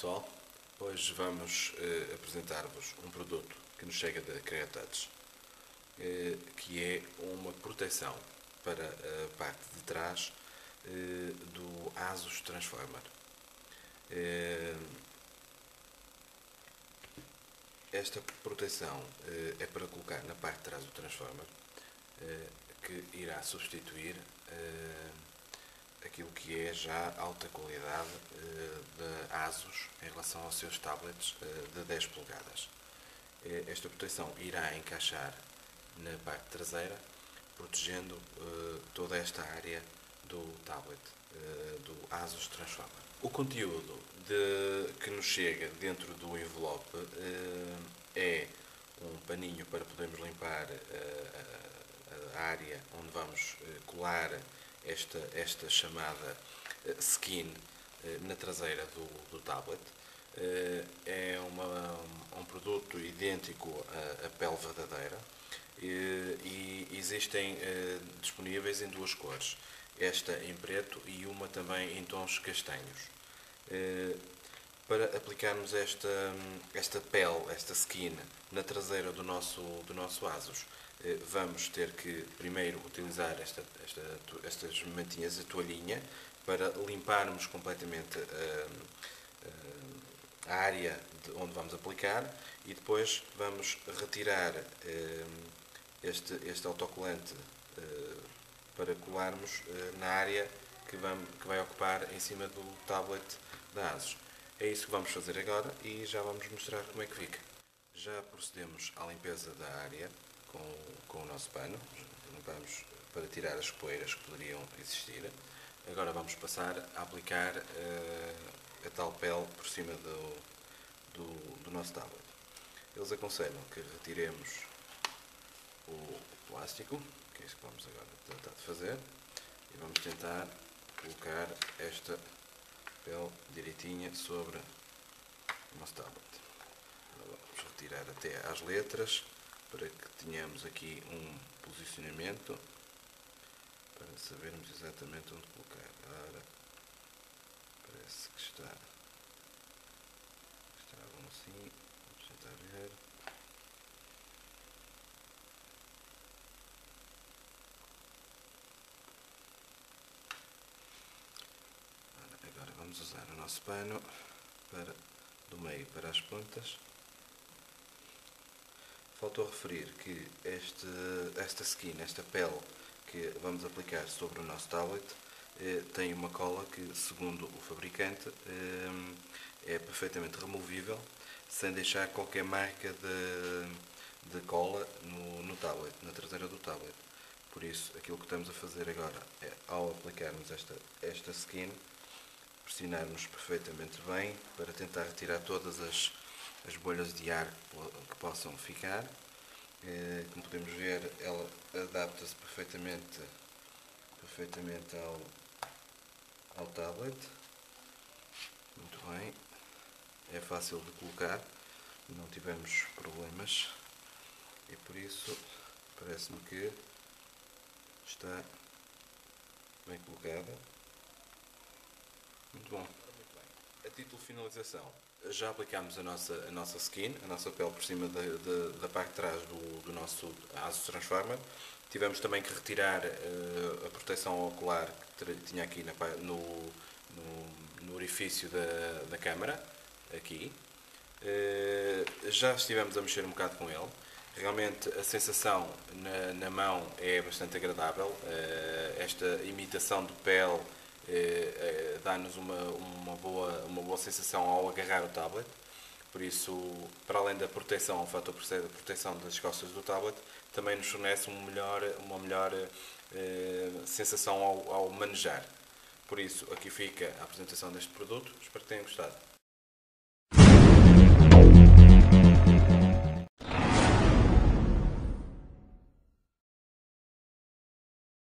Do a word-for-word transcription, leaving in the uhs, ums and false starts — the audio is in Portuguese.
pessoal, hoje vamos eh, apresentar-vos um produto que nos chega da Creatouch, eh, que é uma proteção para a parte de trás eh, do ASUS Transformer. Eh, esta proteção eh, é para colocar na parte de trás do Transformer, eh, que irá substituir eh, aquilo que é já alta qualidade uh, da ASUS em relação aos seus tablets uh, de dez polegadas. Uh, esta proteção irá encaixar na parte traseira, protegendo uh, toda esta área do tablet uh, do ASUS Transformer. O conteúdo de, que nos chega dentro do envelope uh, é um paninho para podermos limpar uh, a, a área onde vamos uh, colar Esta, esta chamada skin na traseira do, do tablet. É uma, um produto idêntico à, à pele verdadeira e, e existem disponíveis em duas cores, esta em preto e uma também em tons castanhos. Para aplicarmos esta, esta pele, esta skin, na traseira do nosso, do nosso ASUS, vamos ter que primeiro utilizar esta, esta, estas mantinhas de toalhinha para limparmos completamente a, a área de onde vamos aplicar e depois vamos retirar este, este autocolante para colarmos na área que, vamos, que vai ocupar em cima do tablet da ASUS. É isso que vamos fazer agora e já vamos mostrar como é que fica. Já procedemos à limpeza da área com, com o nosso pano. Limpamos para tirar as poeiras que poderiam existir. Agora vamos passar a aplicar uh, a tal pele por cima do, do, do nosso tablet. Eles aconselham que retiremos o plástico, que é isso que vamos agora tentar de fazer, e vamos tentar colocar esta pele direitinha sobre o nosso tablet. Agora vamos retirar até às letras para que tenhamos aqui um posicionamento para sabermos exatamente onde colocar. Agora parece que está, está bom assim. Vamos tentar ver. Agora vamos usar o nosso pano para, do meio para as pontas. Faltou referir que este, esta skin, esta pele que vamos aplicar sobre o nosso tablet, eh, tem uma cola que, segundo o fabricante, eh, é perfeitamente removível, sem deixar qualquer marca de, de cola no, no tablet, na traseira do tablet. Por isso, aquilo que estamos a fazer agora é, ao aplicarmos esta, esta skin, pressionarmos perfeitamente bem para tentar retirar todas as, as bolhas de ar que possam ficar. Como podemos ver, ela adapta-se perfeitamente, perfeitamente ao, ao tablet. Muito bem, é fácil de colocar, não tivemos problemas e por isso parece-me que está bem colocada. Muito bom. A título de finalização, já aplicámos a nossa, a nossa skin, a nossa pele por cima da, da, da parte de trás do, do nosso ASUS Transformer. Tivemos também que retirar uh, a proteção ocular que tinha aqui na, no, no, no orifício da, da câmara, aqui. Uh, já estivemos a mexer um bocado com ele. Realmente a sensação na, na mão é bastante agradável. Uh, esta imitação de pele Eh, eh, dá-nos uma, uma, boa, uma boa sensação ao agarrar o tablet. Por isso, para além da proteção, o fator da proteção das costas do tablet, também nos fornece um melhor, uma melhor eh, sensação ao, ao manejar. Por isso, aqui fica a apresentação deste produto. Espero que tenham gostado.